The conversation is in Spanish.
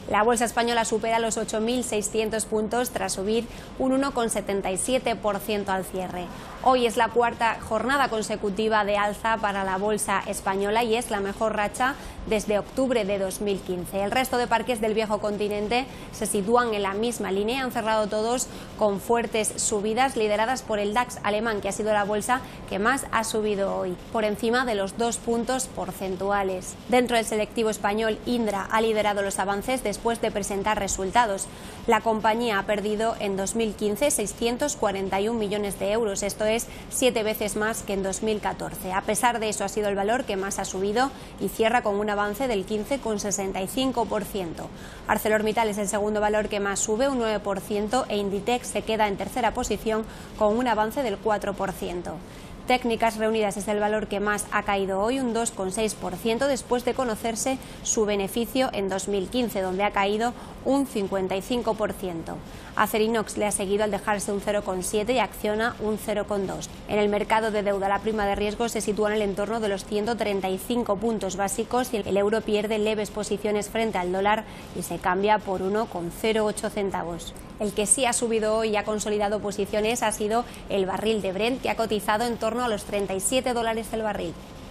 La bolsa española supera los 8.600 puntos tras subir un 1,77% al cierre. Hoy es la cuarta jornada consecutiva de alza para la bolsa española y es la mejor racha desde octubre de 2015. El resto de parques del viejo continente se sitúan en la misma línea y han cerrado todos con fuertes subidas lideradas por el DAX alemán, que ha sido la bolsa que más ha subido hoy, por encima de los 2 puntos porcentuales. Dentro del selectivo español, Indra ha liderado los avances después de presentar resultados. La compañía ha perdido en 2015 641 millones de euros, esto es 7 veces más que en 2014. A pesar de eso, ha sido el valor que más ha subido y cierra con un avance del 15,65%. ArcelorMittal es el segundo valor que más sube, un 9%, e Inditex se queda en tercera posición con un avance del 4%. Técnicas Reunidas es el valor que más ha caído hoy, un 2,6%, después de conocerse su beneficio en 2015, donde ha caído un 55%. Acerinox le ha seguido al dejarse un 0,7% y Acciona un 0,2%. En el mercado de deuda, la prima de riesgo se sitúa en el entorno de los 135 puntos básicos y el euro pierde leves posiciones frente al dólar y se cambia por 1,08 centavos. El que sí ha subido hoy y ha consolidado posiciones ha sido el barril de Brent, que ha cotizado en torno a los $37 el barril.